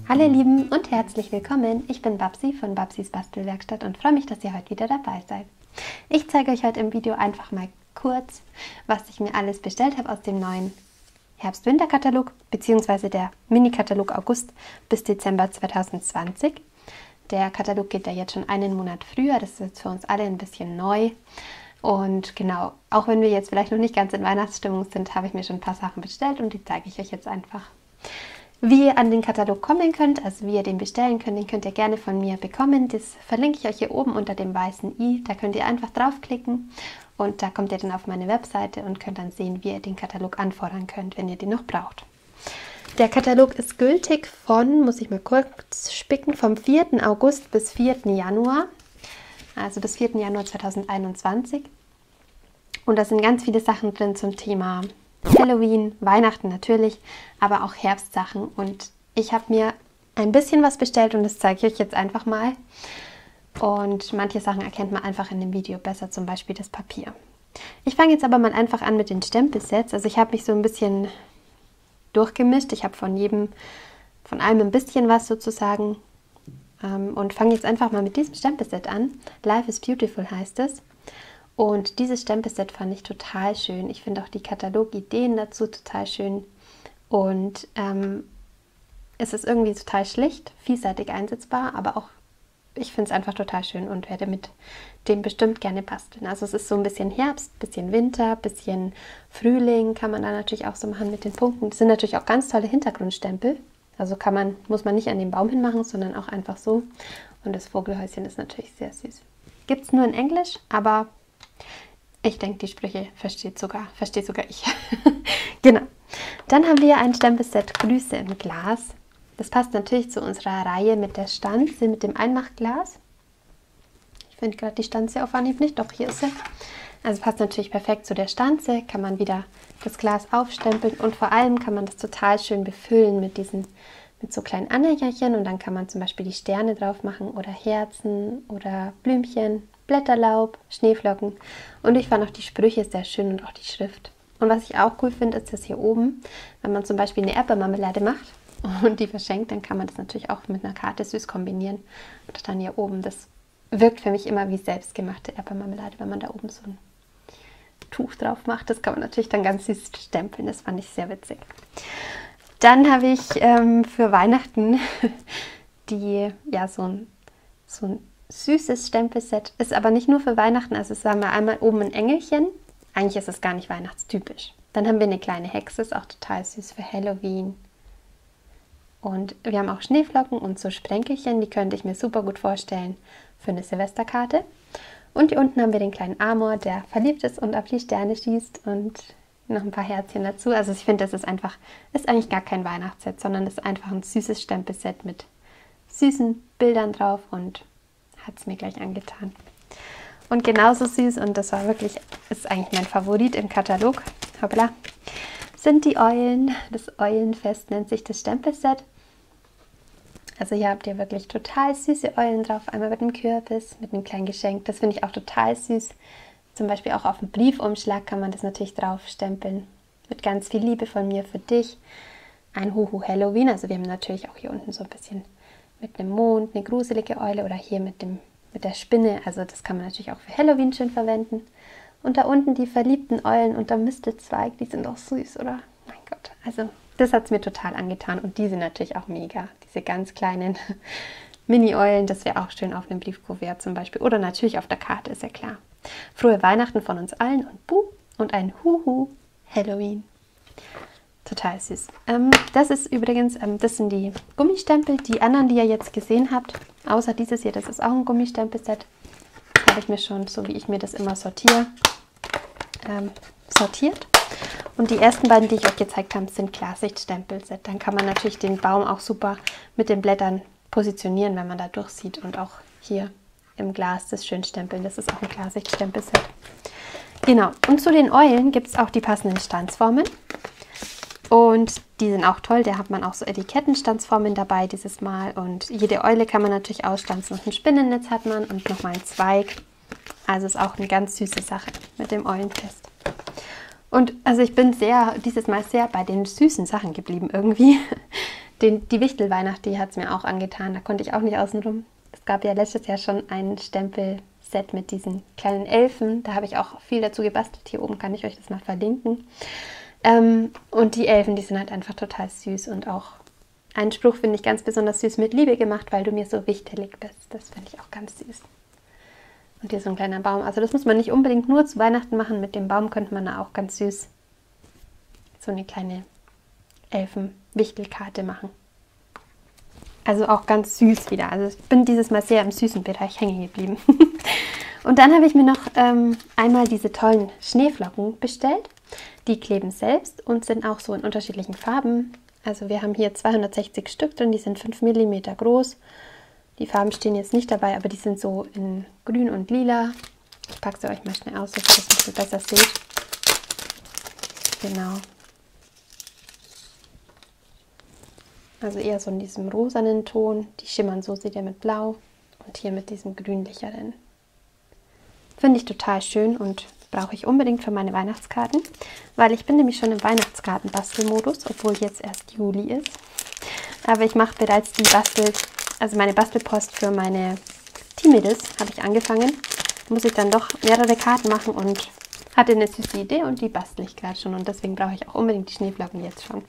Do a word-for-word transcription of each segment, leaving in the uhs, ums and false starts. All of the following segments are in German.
Hallo ihr Lieben und herzlich willkommen. Ich bin Babsi von Babsis Bastelwerkstatt und freue mich, dass ihr heute wieder dabei seid. Ich zeige euch heute im Video einfach mal kurz, was ich mir alles bestellt habe aus dem neuen Herbst-Winter-Katalog bzw. der Mini-Katalog August bis Dezember zweitausendzwanzig. Der Katalog geht ja jetzt schon einen Monat früher, das ist jetzt für uns alle ein bisschen neu. Und genau, auch wenn wir jetzt vielleicht noch nicht ganz in Weihnachtsstimmung sind, habe ich mir schon ein paar Sachen bestellt und die zeige ich euch jetzt einfach. Wie ihr an den Katalog kommen könnt, also wie ihr den bestellen könnt, den könnt ihr gerne von mir bekommen. Das verlinke ich euch hier oben unter dem weißen i. Da könnt ihr einfach draufklicken und da kommt ihr dann auf meine Webseite und könnt dann sehen, wie ihr den Katalog anfordern könnt, wenn ihr den noch braucht. Der Katalog ist gültig von, muss ich mal kurz spicken, vom vierten August bis vierten Januar, also bis vierten Januar zweitausendeinundzwanzig. Und da sind ganz viele Sachen drin zum Thema Halloween, Weihnachten natürlich, aber auch Herbstsachen. Und ich habe mir ein bisschen was bestellt und das zeige ich euch jetzt einfach mal. Und manche Sachen erkennt man einfach in dem Video besser, zum Beispiel das Papier. Ich fange jetzt aber mal einfach an mit den Stempelsets. Also ich habe mich so ein bisschen durchgemischt. Ich habe von jedem, von allem ein bisschen was sozusagen. Und fange jetzt einfach mal mit diesem Stempelset an. Life is Beautiful heißt es. Und dieses Stempelset fand ich total schön. Ich finde auch die Katalogideen dazu total schön. Und ähm, es ist irgendwie total schlicht, vielseitig einsetzbar, aber auch, ich finde es einfach total schön und werde mit dem bestimmt gerne basteln. Also es ist so ein bisschen Herbst, bisschen Winter, bisschen Frühling kann man da natürlich auch so machen mit den Punkten. Das sind natürlich auch ganz tolle Hintergrundstempel. Also kann man, muss man nicht an den Baum hinmachen, sondern auch einfach so. Und das Vogelhäuschen ist natürlich sehr süß. Gibt es nur in Englisch, aber ich denke, die Sprüche versteht sogar, versteht sogar ich. Genau. Dann haben wir ein Stempelset Grüße im Glas. Das passt natürlich zu unserer Reihe mit der Stanze, mit dem Einmachglas. Ich finde gerade die Stanze auf Anhieb nicht, doch hier ist sie. Also passt natürlich perfekt zu der Stanze, kann man wieder das Glas aufstempeln und vor allem kann man das total schön befüllen mit diesen, mit so kleinen Anhängerchen und dann kann man zum Beispiel die Sterne drauf machen oder Herzen oder Blümchen, Blätterlaub, Schneeflocken und ich fand auch die Sprüche sehr schön und auch die Schrift. Und was ich auch cool finde, ist das hier oben, wenn man zum Beispiel eine Erdbeermarmelade macht und die verschenkt, dann kann man das natürlich auch mit einer Karte süß kombinieren. Und dann hier oben, das wirkt für mich immer wie selbstgemachte Erdbeermarmelade, wenn man da oben so ein Tuch drauf macht. Das kann man natürlich dann ganz süß stempeln, das fand ich sehr witzig. Dann habe ich ähm, für Weihnachten die, ja, so ein, so ein süßes Stempelset, ist aber nicht nur für Weihnachten, also sagen wir einmal oben ein Engelchen, eigentlich ist es gar nicht weihnachtstypisch. Dann haben wir eine kleine Hexe, ist auch total süß für Halloween. Und wir haben auch Schneeflocken und so Sprenkelchen, die könnte ich mir super gut vorstellen für eine Silvesterkarte. Und hier unten haben wir den kleinen Amor, der verliebt ist und auf die Sterne schießt und noch ein paar Herzchen dazu. Also ich finde, das ist einfach, ist eigentlich gar kein Weihnachtsset, sondern ist einfach ein süßes Stempelset mit süßen Bildern drauf und hat es mir gleich angetan. Und genauso süß, und das war wirklich, ist eigentlich mein Favorit im Katalog, hoppla, sind die Eulen. Das Eulenfest nennt sich das Stempelset. Also hier habt ihr wirklich total süße Eulen drauf, einmal mit einem Kürbis, mit einem kleinen Geschenk. Das finde ich auch total süß. Zum Beispiel auch auf dem Briefumschlag kann man das natürlich drauf stempeln. Mit ganz viel Liebe von mir für dich. Ein Huhu Halloween, also wir haben natürlich auch hier unten so ein bisschen mit einem Mond, eine gruselige Eule oder hier mit, dem, mit der Spinne. Also das kann man natürlich auch für Halloween schön verwenden. Und da unten die verliebten Eulen unter Mistelzweig, die sind auch süß, oder? Mein Gott, also das hat es mir total angetan. Und die sind natürlich auch mega. Diese ganz kleinen Mini-Eulen, das wäre auch schön auf einem Briefkuvert zum Beispiel. Oder natürlich auf der Karte, ist ja klar. Frohe Weihnachten von uns allen und Buh und ein Huhu Halloween. Total süß. Ähm, das ist übrigens, ähm, das sind die Gummistempel. Die anderen, die ihr jetzt gesehen habt, außer dieses hier, das ist auch ein Gummistempelset. Das habe ich mir schon, so wie ich mir das immer sortiere, ähm, sortiert. Und die ersten beiden, die ich euch gezeigt habe, sind Klarsichtstempelset. Dann kann man natürlich den Baum auch super mit den Blättern positionieren, wenn man da durchsieht. Und auch hier im Glas das schön stempeln. Das ist auch ein Klarsichtstempelset. Genau. Und zu den Eulen gibt es auch die passenden Stanzformen. Und die sind auch toll, da hat man auch so Etikettenstanzformen dabei dieses Mal. Und jede Eule kann man natürlich ausstanzen. Und ein Spinnennetz hat man und nochmal einen Zweig. Also ist auch eine ganz süße Sache mit dem Eulenfest. Und also ich bin sehr, dieses Mal sehr bei den süßen Sachen geblieben irgendwie. Den, die Wichtelweihnacht, die hat es mir auch angetan. Da konnte ich auch nicht außen rum. Es gab ja letztes Jahr schon ein Stempelset mit diesen kleinen Elfen. Da habe ich auch viel dazu gebastelt. Hier oben kann ich euch das mal verlinken. Ähm, und die Elfen, die sind halt einfach total süß. Und auch einen Spruch finde ich ganz besonders süß: mit Liebe gemacht, weil du mir so wichtig bist. Das finde ich auch ganz süß. Und hier so ein kleiner Baum. Also das muss man nicht unbedingt nur zu Weihnachten machen. Mit dem Baum könnte man da auch ganz süß so eine kleine Elfen-Wichtelkarte machen. Also auch ganz süß wieder. Also ich bin dieses Mal sehr im süßen Bereich hängen geblieben. Und dann habe ich mir noch ähm, einmal diese tollen Schneeflocken bestellt. Die kleben selbst und sind auch so in unterschiedlichen Farben. Also wir haben hier zweihundertsechzig Stück drin, die sind fünf Millimeter groß. Die Farben stehen jetzt nicht dabei, aber die sind so in grün und lila. Ich packe sie euch mal schnell aus, dass ihr das ein bisschen besser seht. Genau. Also eher so in diesem rosanen Ton. Die schimmern so, seht ihr, mit Blau und hier mit diesem grünlicheren. Finde ich total schön und brauche ich unbedingt für meine Weihnachtskarten, weil ich bin nämlich schon im Weihnachtskarten-Bastelmodus, obwohl jetzt erst Juli ist. Aber ich mache bereits die Bastel, also meine Bastelpost für meine Teammädels habe ich angefangen. Muss ich dann doch mehrere Karten machen und hatte eine süße Idee und die bastel ich gerade schon und deswegen brauche ich auch unbedingt die Schneeflocken jetzt schon.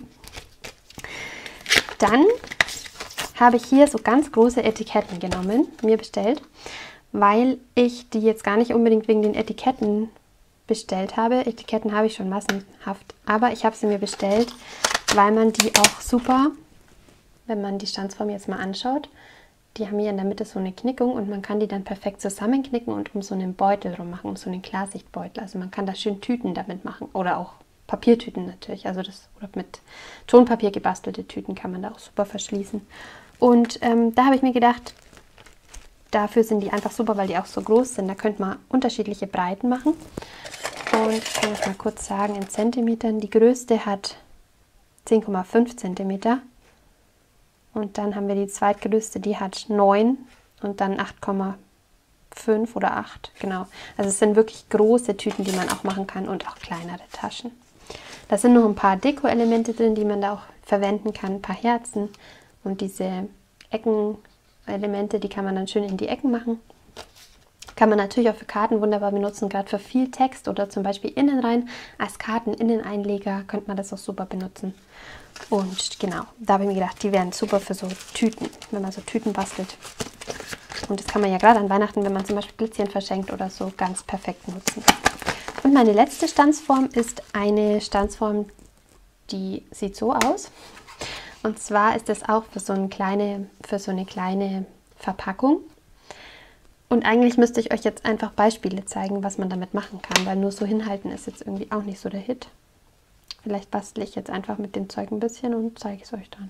Dann habe ich hier so ganz große Etiketten genommen, mir bestellt, weil ich die jetzt gar nicht unbedingt wegen den Etiketten bestellt habe. Etiketten habe ich schon massenhaft, aber ich habe sie mir bestellt, weil man die auch super, wenn man die Stanzform jetzt mal anschaut, die haben hier in der Mitte so eine Knickung und man kann die dann perfekt zusammenknicken und um so einen Beutel rum machen, um so einen Klarsichtbeutel. Also man kann da schön Tüten damit machen oder auch Papiertüten natürlich, also das oder mit Tonpapier gebastelte Tüten kann man da auch super verschließen. Und ähm, da habe ich mir gedacht, dafür sind die einfach super, weil die auch so groß sind. Da könnte man unterschiedliche Breiten machen. Und ich kann euch mal kurz sagen, in Zentimetern, die größte hat zehn Komma fünf Zentimeter. Und dann haben wir die zweitgrößte, die hat neun und dann acht Komma fünf oder acht, genau. Also es sind wirklich große Tüten, die man auch machen kann und auch kleinere Taschen. Da sind noch ein paar Deko-Elemente drin, die man da auch verwenden kann, ein paar Herzen und diese Eckenelemente, die kann man dann schön in die Ecken machen. Kann man natürlich auch für Karten wunderbar benutzen, gerade für viel Text oder zum Beispiel innen rein als Karten-Inneneinleger könnte man das auch super benutzen. Und genau, da habe ich mir gedacht, die wären super für so Tüten, wenn man so Tüten bastelt. Und das kann man ja gerade an Weihnachten, wenn man zum Beispiel Blitzchen verschenkt oder so, ganz perfekt nutzen. Und meine letzte Stanzform ist eine Stanzform, die sieht so aus. Und zwar ist das auch für so eine kleine, für so eine kleine Verpackung. Und eigentlich müsste ich euch jetzt einfach Beispiele zeigen, was man damit machen kann, weil nur so hinhalten ist jetzt irgendwie auch nicht so der Hit. Vielleicht bastle ich jetzt einfach mit dem Zeug ein bisschen und zeige es euch dann.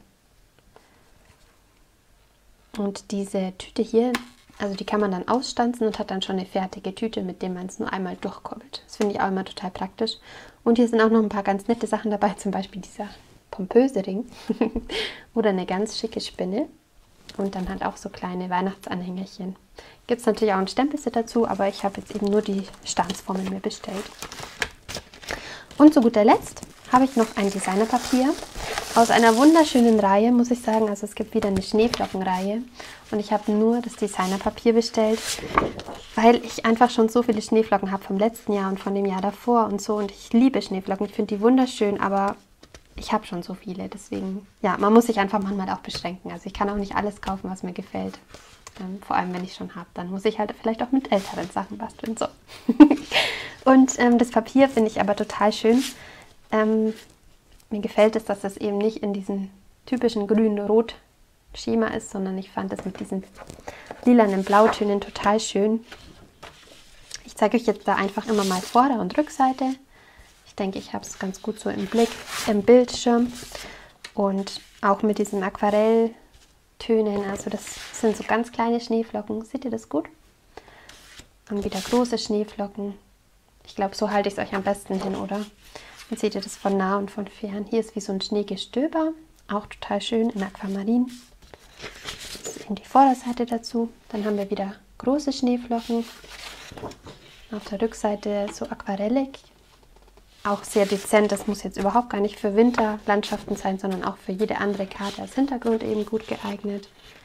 Und diese Tüte hier, also die kann man dann ausstanzen und hat dann schon eine fertige Tüte, mit der man es nur einmal durchkoppelt. Das finde ich auch immer total praktisch. Und hier sind auch noch ein paar ganz nette Sachen dabei, zum Beispiel dieser pompöse Ring oder eine ganz schicke Spinne. Und dann halt auch so kleine Weihnachtsanhängerchen. Gibt es natürlich auch ein Stempelset dazu, aber ich habe jetzt eben nur die Stanzformen mir bestellt. Und zu guter Letzt habe ich noch ein Designerpapier aus einer wunderschönen Reihe, muss ich sagen. Also es gibt wieder eine Schneeflockenreihe und ich habe nur das Designerpapier bestellt, weil ich einfach schon so viele Schneeflocken habe vom letzten Jahr und von dem Jahr davor und so. Und ich liebe Schneeflocken, ich finde die wunderschön, aber ich habe schon so viele. Deswegen, ja, man muss sich einfach manchmal auch beschränken. Also ich kann auch nicht alles kaufen, was mir gefällt. Ähm, vor allem, wenn ich schon habe, dann muss ich halt vielleicht auch mit älteren Sachen basteln. So. Und ähm, das Papier finde ich aber total schön. Ähm, mir gefällt es, dass das eben nicht in diesem typischen grün-rot-Schema ist, sondern ich fand das mit diesen lilanen Blautönen total schön. Ich zeige euch jetzt da einfach immer mal Vorder- und Rückseite. Ich denke, ich habe es ganz gut so im Blick, im Bildschirm und auch mit diesen Aquarelltönen. Also das sind so ganz kleine Schneeflocken. Seht ihr das gut? Und wieder große Schneeflocken. Ich glaube, so halte ich es euch am besten hin, oder? Dann seht ihr das von nah und von fern. Hier ist wie so ein Schneegestöber, auch total schön in Aquamarin. Das ist eben die Vorderseite dazu. Dann haben wir wieder große Schneeflocken. Auf der Rückseite so aquarellig. auch sehr dezent. Das muss jetzt überhaupt gar nicht für Winterlandschaften sein, sondern auch für jede andere Karte als Hintergrund eben gut geeignet.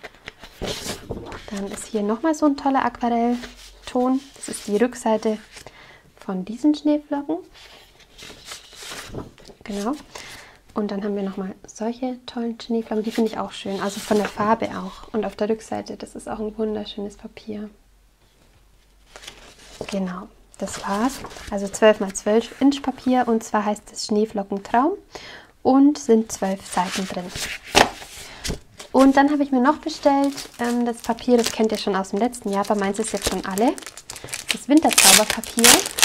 Dann ist hier nochmal so ein toller Aquarellton. Das ist die Rückseite von diesen Schneeflocken. Genau. Und dann haben wir nochmal solche tollen Schneeflocken. Die finde ich auch schön. Also von der Farbe auch. Und auf der Rückseite, das ist auch ein wunderschönes Papier. Genau. Das war's. Also zwölf mal zwölf Inch Papier. Und zwar heißt es Schneeflockentraum. Und sind zwölf Seiten drin. Und dann habe ich mir noch bestellt, ähm, das Papier, das kennt ihr schon aus dem letzten Jahr, aber meins ist jetzt schon alle. Das Winterzauberpapier.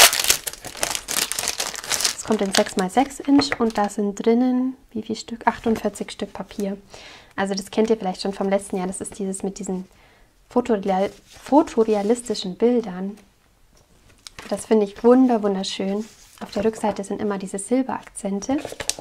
Das kommt in sechs mal sechs Inch und da sind drinnen, wie viel Stück? achtundvierzig Stück Papier. Also das kennt ihr vielleicht schon vom letzten Jahr. Das ist dieses mit diesen fotoreal fotorealistischen Bildern. Das finde ich wunder wunderschön. Auf der Rückseite sind immer diese Silberakzente.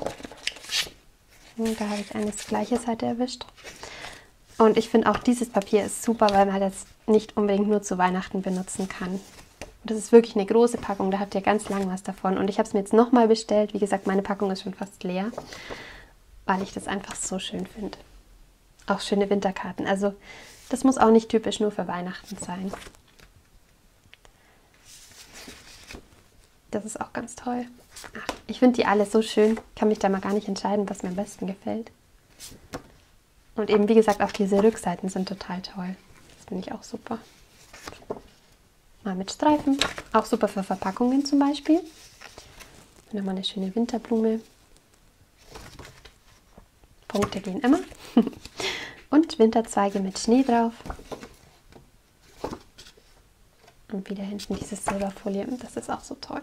Und da habe ich eine gleiche Seite erwischt. Und ich finde auch dieses Papier ist super, weil man das nicht unbedingt nur zu Weihnachten benutzen kann. Und das ist wirklich eine große Packung, da habt ihr ganz lang was davon. Und ich habe es mir jetzt nochmal bestellt. Wie gesagt, meine Packung ist schon fast leer, weil ich das einfach so schön finde. Auch schöne Winterkarten. Also das muss auch nicht typisch nur für Weihnachten sein. Das ist auch ganz toll. Ach, ich finde die alle so schön. Kann mich da mal gar nicht entscheiden, was mir am besten gefällt. Und eben, wie gesagt, auch diese Rückseiten sind total toll. Das finde ich auch super. Mal mit Streifen. Auch super für Verpackungen zum Beispiel. Und nochmal eine schöne Winterblume. Punkte gehen immer. Und Winterzweige mit Schnee drauf. Und wieder hinten diese Silberfolie. Das ist auch so toll.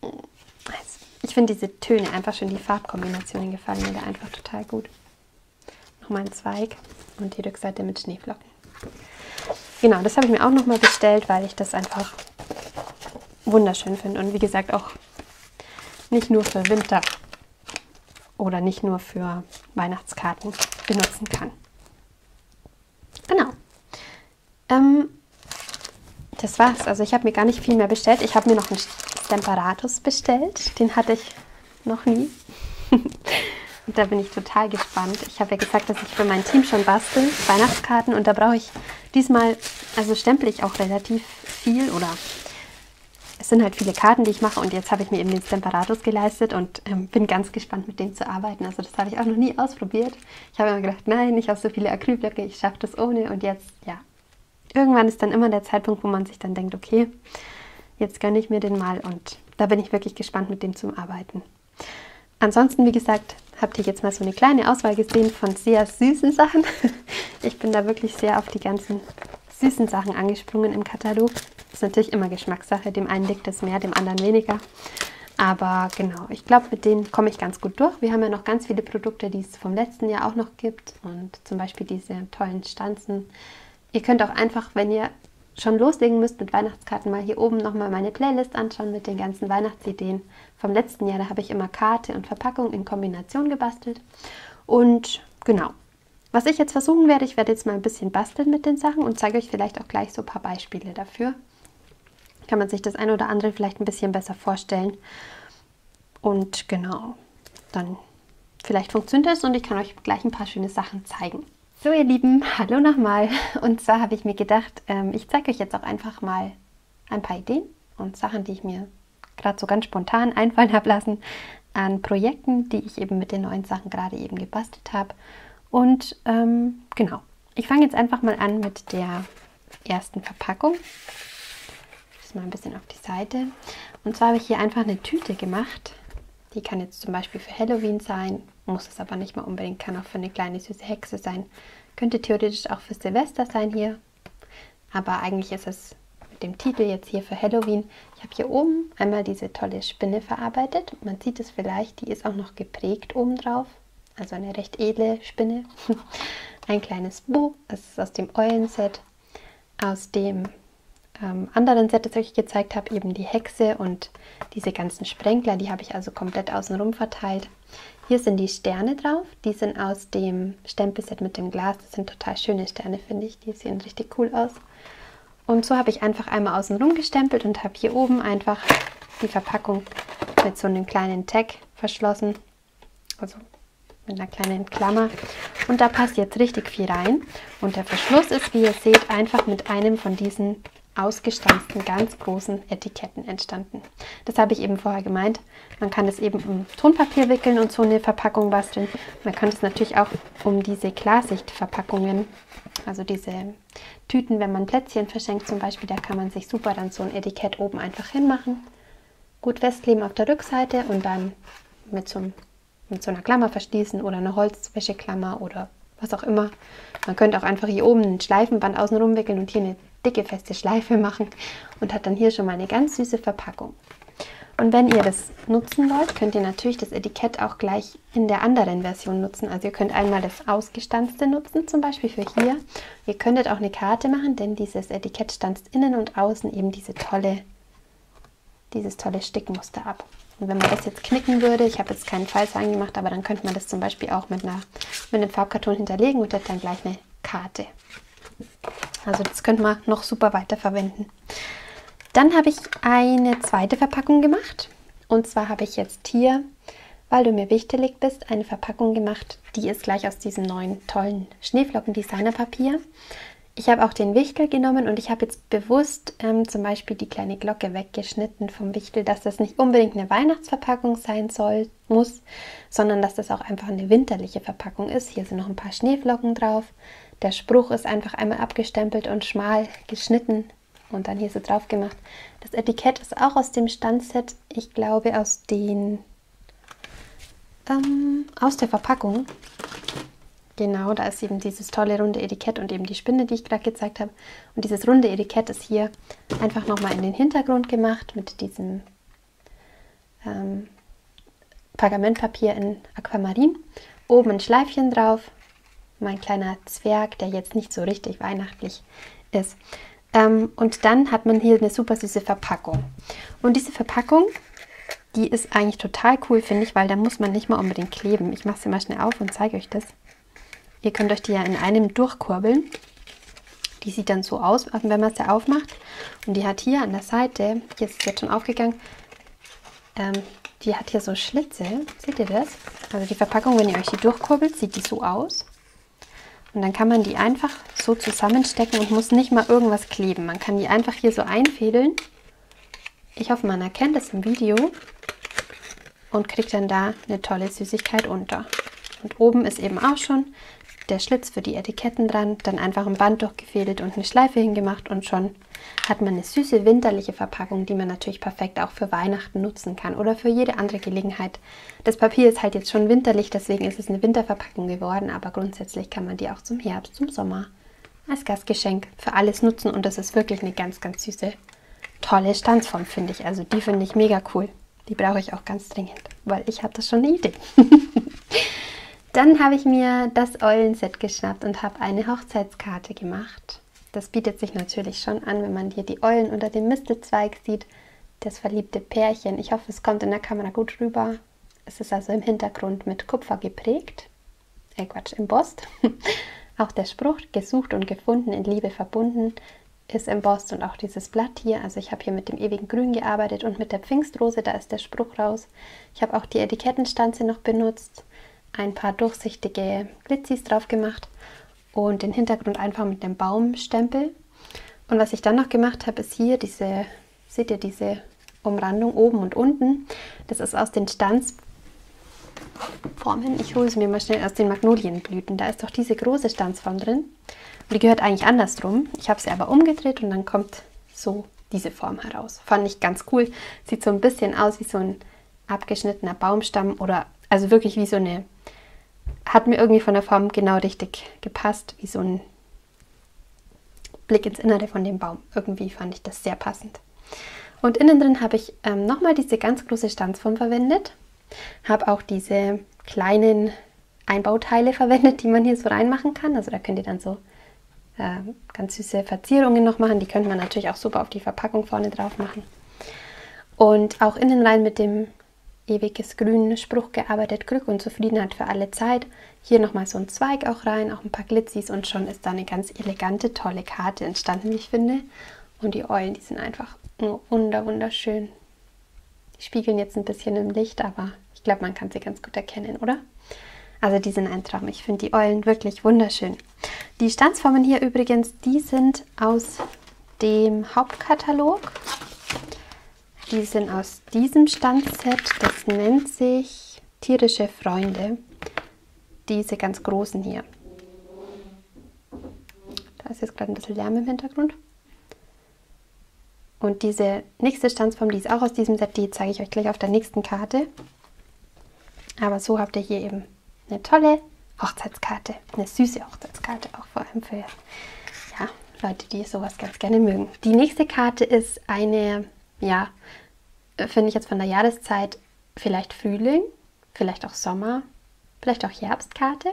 Ich finde diese Töne einfach schön, die Farbkombinationen gefallen mir da einfach total gut. Nochmal ein Zweig und die Rückseite mit Schneeflocken. Genau, das habe ich mir auch nochmal bestellt, weil ich das einfach wunderschön finde. Und wie gesagt auch nicht nur für Winter oder nicht nur für Weihnachtskarten benutzen kann. Genau. Ähm, das war's. Also ich habe mir gar nicht viel mehr bestellt. Ich habe mir noch einen Stamparatus bestellt. Den hatte ich noch nie. Und da bin ich total gespannt. Ich habe ja gesagt, dass ich für mein Team schon bastel, Weihnachtskarten. Und da brauche ich diesmal, also stempel ich auch relativ viel oder es sind halt viele Karten, die ich mache. Und jetzt habe ich mir eben den Stamparatus geleistet und ähm, bin ganz gespannt, mit dem zu arbeiten. Also das habe ich auch noch nie ausprobiert. Ich habe immer gedacht, nein, ich habe so viele Acrylblöcke, ich schaffe das ohne. Und jetzt, ja, irgendwann ist dann immer der Zeitpunkt, wo man sich dann denkt, okay, jetzt gönne ich mir den mal und da bin ich wirklich gespannt, mit dem zu arbeiten. Ansonsten, wie gesagt, habt ihr jetzt mal so eine kleine Auswahl gesehen von sehr süßen Sachen. Ich bin da wirklich sehr auf die ganzen süßen Sachen angesprungen im Katalog. Das ist natürlich immer Geschmackssache. Dem einen liegt es mehr, dem anderen weniger. Aber genau, ich glaube, mit denen komme ich ganz gut durch. Wir haben ja noch ganz viele Produkte, die es vom letzten Jahr auch noch gibt. Und zum Beispiel diese tollen Stanzen. Ihr könnt auch einfach, wenn ihr schon loslegen müsst mit Weihnachtskarten, mal hier oben nochmal meine Playlist anschauen mit den ganzen Weihnachtsideen vom letzten Jahr. Da habe ich immer Karte und Verpackung in Kombination gebastelt. Und genau, was ich jetzt versuchen werde, ich werde jetzt mal ein bisschen basteln mit den Sachen und zeige euch vielleicht auch gleich so ein paar Beispiele dafür. Kann man sich das eine oder andere vielleicht ein bisschen besser vorstellen. Und genau, dann vielleicht funktioniert es und ich kann euch gleich ein paar schöne Sachen zeigen. So ihr Lieben, hallo nochmal. Und zwar habe ich mir gedacht, ähm, ich zeige euch jetzt auch einfach mal ein paar Ideen und Sachen, die ich mir gerade so ganz spontan einfallen habe lassen an Projekten, die ich eben mit den neuen Sachen gerade eben gebastelt habe. Und ähm, genau, ich fange jetzt einfach mal an mit der ersten Verpackung. Das mal ein bisschen auf die Seite. Und zwar habe ich hier einfach eine Tüte gemacht. Die kann jetzt zum Beispiel für Halloween sein, muss es aber nicht mal unbedingt, kann auch für eine kleine süße Hexe sein. Könnte theoretisch auch für Silvester sein hier, aber eigentlich ist es mit dem Titel jetzt hier für Halloween. Ich habe hier oben einmal diese tolle Spinne verarbeitet. Man sieht es vielleicht, die ist auch noch geprägt oben drauf, also eine recht edle Spinne. Ein kleines Buch, das ist aus dem Eulenset, aus dem ähm, anderen Set, das ich euch gezeigt habe, eben die Hexe und diese ganzen Sprenkler, die habe ich also komplett außenrum verteilt. Hier sind die Sterne drauf, die sind aus dem Stempelset mit dem Glas, das sind total schöne Sterne, finde ich, die sehen richtig cool aus. Und so habe ich einfach einmal außenrum gestempelt und habe hier oben einfach die Verpackung mit so einem kleinen Tag verschlossen, also mit einer kleinen Klammer. Und da passt jetzt richtig viel rein. Und der Verschluss ist, wie ihr seht, einfach mit einem von diesen ausgestanzten, ganz großen Etiketten entstanden. Das habe ich eben vorher gemeint. Man kann es eben um Tonpapier wickeln und so eine Verpackung basteln. Man könnte es natürlich auch um diese Klarsichtverpackungen, also diese Tüten, wenn man Plätzchen verschenkt zum Beispiel, da kann man sich super dann so ein Etikett oben einfach hinmachen. Gut festkleben auf der Rückseite und dann mit so, einem, mit so einer Klammer verschließen oder eine Holzwäscheklammer oder was auch immer. Man könnte auch einfach hier oben ein Schleifenband außenrum wickeln und hier eine dicke, feste Schleife machen und hat dann hier schon mal eine ganz süße Verpackung. Und wenn ihr das nutzen wollt, könnt ihr natürlich das Etikett auch gleich in der anderen Version nutzen. Also ihr könnt einmal das ausgestanzte nutzen, zum Beispiel für hier. Ihr könntet auch eine Karte machen, denn dieses Etikett stanzt innen und außen eben diese tolle, dieses tolle Stickmuster ab. Und wenn man das jetzt knicken würde, ich habe jetzt keinen Fallzeichen gemacht, aber dann könnte man das zum Beispiel auch mit, einer, mit einem Farbkarton hinterlegen und hat dann gleich eine Karte. Also das könnte man noch super weiterverwenden. Dann habe ich eine zweite Verpackung gemacht. Und zwar habe ich jetzt hier, weil du mir wichtig bist, eine Verpackung gemacht, die ist gleich aus diesem neuen tollen Schneeflocken-Designerpapier. Ich habe auch den Wichtel genommen und ich habe jetzt bewusst ähm, zum Beispiel die kleine Glocke weggeschnitten vom Wichtel, dass das nicht unbedingt eine Weihnachtsverpackung sein soll, muss, sondern dass das auch einfach eine winterliche Verpackung ist. Hier sind noch ein paar Schneeflocken drauf. Der Spruch ist einfach einmal abgestempelt und schmal geschnitten und dann hier so drauf gemacht. Das Etikett ist auch aus dem Standset, ich glaube aus den, ähm, aus der Verpackung. Genau, da ist eben dieses tolle runde Etikett und eben die Spinne, die ich gerade gezeigt habe. Und dieses runde Etikett ist hier einfach nochmal in den Hintergrund gemacht mit diesem ähm, Pergamentpapier in Aquamarin. Oben ein Schleifchen drauf. Mein kleiner Zwerg, der jetzt nicht so richtig weihnachtlich ist. Ähm, und dann hat man hier eine super süße Verpackung. Und diese Verpackung, die ist eigentlich total cool, finde ich, weil da muss man nicht mal unbedingt kleben. Ich mache sie mal schnell auf und zeige euch das. Ihr könnt euch die ja in einem durchkurbeln. Die sieht dann so aus, wenn man sie aufmacht. Und die hat hier an der Seite, hier ist es jetzt schon aufgegangen, ähm, die hat hier so Schlitze. Seht ihr das? Also die Verpackung, wenn ihr euch die durchkurbelt, sieht die so aus. Und dann kann man die einfach so zusammenstecken und muss nicht mal irgendwas kleben. Man kann die einfach hier so einfädeln. Ich hoffe, man erkennt das im Video und kriegt dann da eine tolle Süßigkeit unter. Und oben ist eben auch schon der Schlitz für die Etiketten dran. Dann einfach ein Band durchgefädelt und eine Schleife hingemacht und schon hat man eine süße winterliche Verpackung, die man natürlich perfekt auch für Weihnachten nutzen kann oder für jede andere Gelegenheit. Das Papier ist halt jetzt schon winterlich, deswegen ist es eine Winterverpackung geworden, aber grundsätzlich kann man die auch zum Herbst, zum Sommer als Gastgeschenk für alles nutzen und das ist wirklich eine ganz, ganz süße, tolle Stanzform, finde ich. Also die finde ich mega cool. Die brauche ich auch ganz dringend, weil ich hatte schon eine Idee. Dann habe ich mir das Eulenset geschnappt und habe eine Hochzeitskarte gemacht. Das bietet sich natürlich schon an, wenn man hier die Eulen unter dem Mistelzweig sieht. Das verliebte Pärchen. Ich hoffe, es kommt in der Kamera gut rüber. Es ist also im Hintergrund mit Kupfer geprägt. Äh, Quatsch, embossed. Auch der Spruch, gesucht und gefunden, in Liebe verbunden, ist embossed und auch dieses Blatt hier. Also ich habe hier mit dem ewigen Grün gearbeitet und mit der Pfingstrose, da ist der Spruch raus. Ich habe auch die Etikettenstanze noch benutzt, ein paar durchsichtige Glitzis drauf gemacht und den Hintergrund einfach mit dem Baumstempel. Und was ich dann noch gemacht habe, ist hier diese, seht ihr diese Umrandung oben und unten. Das ist aus den Stanzformen. Ich hole es mir mal schnell aus den Magnolienblüten. Da ist doch diese große Stanzform drin. Und die gehört eigentlich andersrum. Ich habe sie aber umgedreht und dann kommt so diese Form heraus. Fand ich ganz cool. Sieht so ein bisschen aus wie so ein abgeschnittener Baumstamm oder also wirklich wie so eine, hat mir irgendwie von der Form genau richtig gepasst, wie so ein Blick ins Innere von dem Baum. Irgendwie fand ich das sehr passend. Und innen drin habe ich ähm, nochmal diese ganz große Stanzform verwendet. Habe auch diese kleinen Einbauteile verwendet, die man hier so reinmachen kann. Also da könnt ihr dann so äh, ganz süße Verzierungen noch machen. Die könnte man natürlich auch super auf die Verpackung vorne drauf machen. Und auch innen rein mit dem ewiges Grün Spruch gearbeitet, Glück und Zufriedenheit für alle Zeit. Hier nochmal so ein Zweig auch rein, auch ein paar Glitzis und schon ist da eine ganz elegante, tolle Karte entstanden, wie ich finde. Und die Eulen, die sind einfach nur wunder, wunderschön. Die spiegeln jetzt ein bisschen im Licht, aber ich glaube, man kann sie ganz gut erkennen, oder? Also die sind ein Traum. Ich finde die Eulen wirklich wunderschön. Die Stanzformen hier übrigens, die sind aus dem Hauptkatalog. Die sind aus diesem Stanzset. Das nennt sich Tierische Freunde. Diese ganz großen hier. Da ist jetzt gerade ein bisschen Lärm im Hintergrund. Und diese nächste Stanzform, die ist auch aus diesem Set, die zeige ich euch gleich auf der nächsten Karte. Aber so habt ihr hier eben eine tolle Hochzeitskarte, eine süße Hochzeitskarte, auch vor allem für ja, Leute, die sowas ganz gerne mögen. Die nächste Karte ist eine, ja, finde ich jetzt von der Jahreszeit, vielleicht Frühling, vielleicht auch Sommer, vielleicht auch Herbstkarte.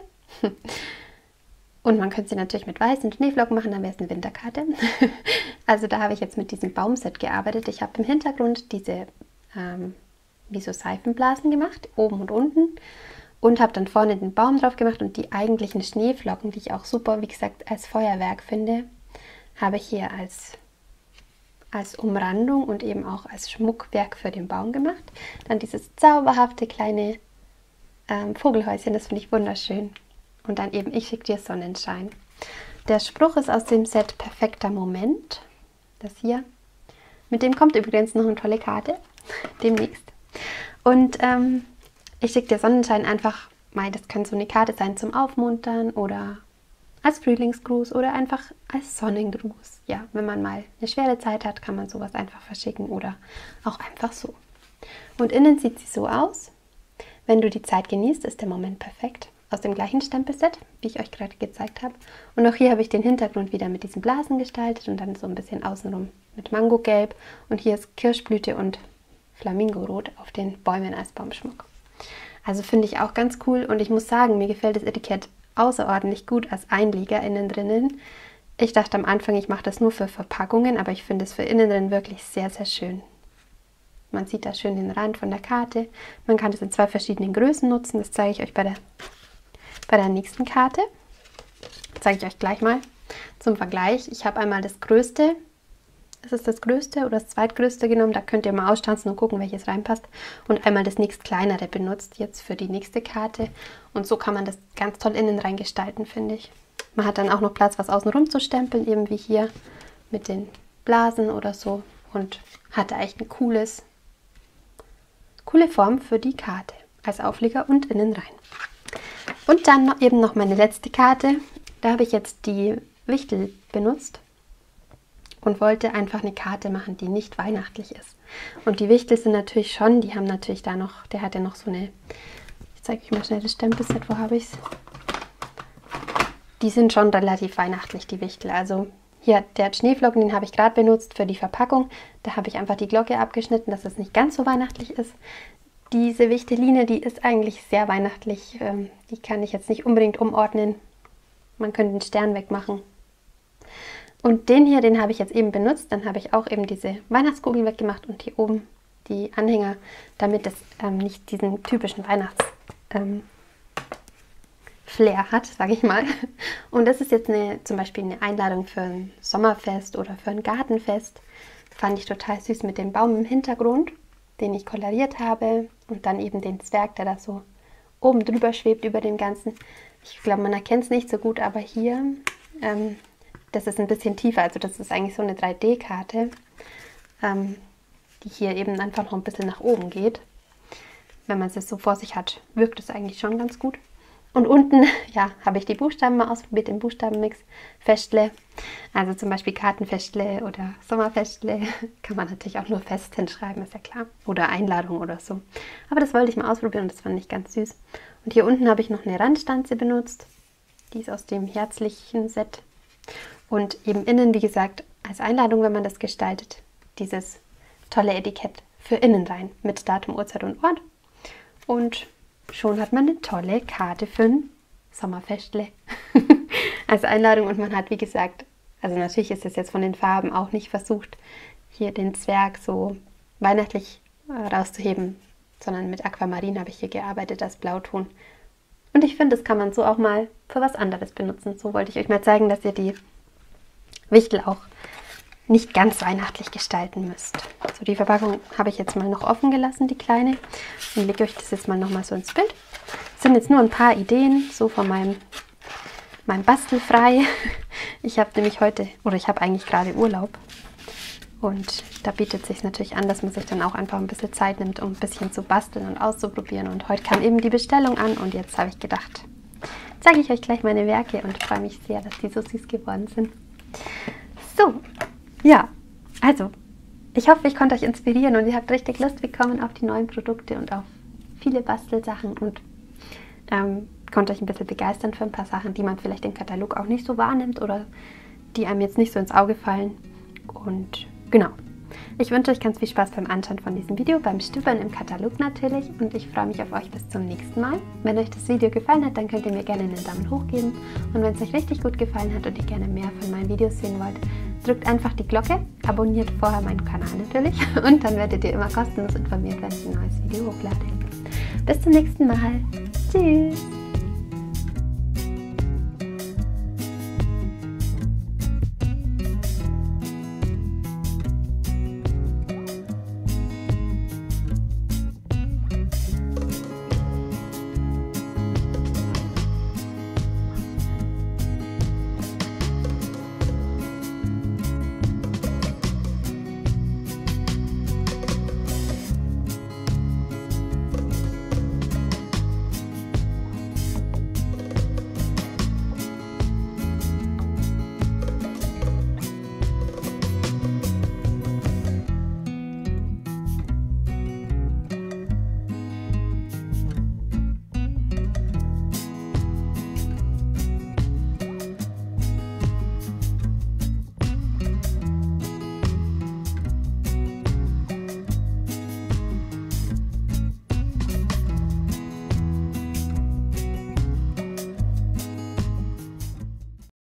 Und man könnte sie natürlich mit weißen Schneeflocken machen, dann wäre es eine Winterkarte. Also da habe ich jetzt mit diesem Baumset gearbeitet. Ich habe im Hintergrund diese ähm, wie so Seifenblasen gemacht, oben und unten. Und habe dann vorne den Baum drauf gemacht und die eigentlichen Schneeflocken, die ich auch super, wie gesagt, als Feuerwerk finde, habe ich hier als, als Umrandung und eben auch als Schmuckwerk für den Baum gemacht. Dann dieses zauberhafte kleine ähm, Vogelhäuschen, das finde ich wunderschön. Und dann eben, ich schicke dir Sonnenschein. Der Spruch ist aus dem Set Perfekter Moment. Das hier. Mit dem kommt übrigens noch eine tolle Karte. Demnächst. Und ähm, ich schicke dir Sonnenschein einfach, mal, das könnte so eine Karte sein zum Aufmuntern oder als Frühlingsgruß oder einfach als Sonnengruß. Ja, wenn man mal eine schwere Zeit hat, kann man sowas einfach verschicken oder auch einfach so. Und innen sieht sie so aus. Wenn du die Zeit genießt, ist der Moment perfekt. Aus dem gleichen Stempelset, wie ich euch gerade gezeigt habe. Und auch hier habe ich den Hintergrund wieder mit diesen Blasen gestaltet und dann so ein bisschen außenrum mit Mangogelb. Und hier ist Kirschblüte und Flamingorot auf den Bäumen als Baumschmuck. Also finde ich auch ganz cool und ich muss sagen, mir gefällt das Etikett außerordentlich gut als Einleger innen drinnen. Ich dachte am Anfang, ich mache das nur für Verpackungen, aber ich finde es für innen drin wirklich sehr, sehr schön. Man sieht da schön den Rand von der Karte. Man kann das in zwei verschiedenen Größen nutzen. Das zeige ich euch bei der, bei der nächsten Karte. Das zeige ich euch gleich mal zum Vergleich. Ich habe einmal das größte. Das ist das größte oder das zweitgrößte genommen. Da könnt ihr mal ausstanzen und gucken, welches reinpasst. Und einmal das nächst kleinere benutzt jetzt für die nächste Karte. Und so kann man das ganz toll innen rein gestalten, finde ich. Man hat dann auch noch Platz, was außenrum zu stempeln, eben wie hier mit den Blasen oder so. Und hat da echt ein cooles, coole Form für die Karte als Aufleger und innen rein. Und dann noch, eben noch meine letzte Karte. Da habe ich jetzt die Wichtel benutzt. Und wollte einfach eine Karte machen, die nicht weihnachtlich ist. Und die Wichtel sind natürlich schon, die haben natürlich da noch, der hat ja noch so eine, ich zeige euch mal schnell das Stempelset, wo habe ich es? Die sind schon relativ weihnachtlich, die Wichtel. Also hier, der hat Schneeflocken, den habe ich gerade benutzt für die Verpackung. Da habe ich einfach die Glocke abgeschnitten, dass es nicht ganz so weihnachtlich ist. Diese Wichteline, die ist eigentlich sehr weihnachtlich. Die kann ich jetzt nicht unbedingt umordnen. Man könnte den Stern wegmachen. Und den hier, den habe ich jetzt eben benutzt. Dann habe ich auch eben diese Weihnachtskugel weggemacht und hier oben die Anhänger, damit es ähm, nicht diesen typischen Weihnachts ähm, Flair hat, sage ich mal. Und das ist jetzt eine, zum Beispiel eine Einladung für ein Sommerfest oder für ein Gartenfest. Fand ich total süß mit dem Baum im Hintergrund, den ich koloriert habe. Und dann eben den Zwerg, der da so oben drüber schwebt über dem Ganzen. Ich glaube, man erkennt es nicht so gut, aber hier... Ähm, das ist ein bisschen tiefer, also das ist eigentlich so eine drei D Karte, ähm, die hier eben einfach noch ein bisschen nach oben geht. Wenn man es so vor sich hat, wirkt es eigentlich schon ganz gut. Und unten, ja, habe ich die Buchstaben mal ausprobiert, den Buchstabenmix, Festle, also zum Beispiel Kartenfestle oder Sommerfestle, kann man natürlich auch nur Fest hinschreiben, ist ja klar, oder Einladung oder so. Aber das wollte ich mal ausprobieren und das fand ich ganz süß. Und hier unten habe ich noch eine Randstanze benutzt, die ist aus dem herzlichen Set. Und eben innen, wie gesagt, als Einladung, wenn man das gestaltet, dieses tolle Etikett für innen rein mit Datum, Uhrzeit und Ort. Und schon hat man eine tolle Karte für ein Sommerfestle als Einladung. Und man hat, wie gesagt, also natürlich ist es jetzt von den Farben auch nicht versucht, hier den Zwerg so weihnachtlich rauszuheben, sondern mit Aquamarin habe ich hier gearbeitet als Blauton. Und ich finde, das kann man so auch mal für was anderes benutzen. So wollte ich euch mal zeigen, dass ihr die Wichtel auch nicht ganz weihnachtlich gestalten müsst. So, die Verpackung habe ich jetzt mal noch offen gelassen, die kleine. Und lege euch das jetzt mal nochmal so ins Bild. Das sind jetzt nur ein paar Ideen, so von meinem, meinem Bastelfrei. Ich habe nämlich heute, oder ich habe eigentlich gerade Urlaub. Und da bietet es sich natürlich an, dass man sich dann auch einfach ein bisschen Zeit nimmt, um ein bisschen zu basteln und auszuprobieren. Und heute kam eben die Bestellung an und jetzt habe ich gedacht, zeige ich euch gleich meine Werke und freue mich sehr, dass die so süß geworden sind. So, ja, also, ich hoffe, ich konnte euch inspirieren und ihr habt richtig Lust bekommen auf die neuen Produkte und auf viele Bastelsachen und ähm, konnte euch ein bisschen begeistern für ein paar Sachen, die man vielleicht im Katalog auch nicht so wahrnimmt oder die einem jetzt nicht so ins Auge fallen. Und genau, ich wünsche euch ganz viel Spaß beim Anschauen von diesem Video, beim Stöbern im Katalog natürlich und ich freue mich auf euch bis zum nächsten Mal. Wenn euch das Video gefallen hat, dann könnt ihr mir gerne einen Daumen hoch geben und wenn es euch richtig gut gefallen hat und ihr gerne mehr von meinen Videos sehen wollt, drückt einfach die Glocke, abonniert vorher meinen Kanal natürlich und dann werdet ihr immer kostenlos informiert, wenn ich ein neues Video hochlade. Bis zum nächsten Mal. Tschüss!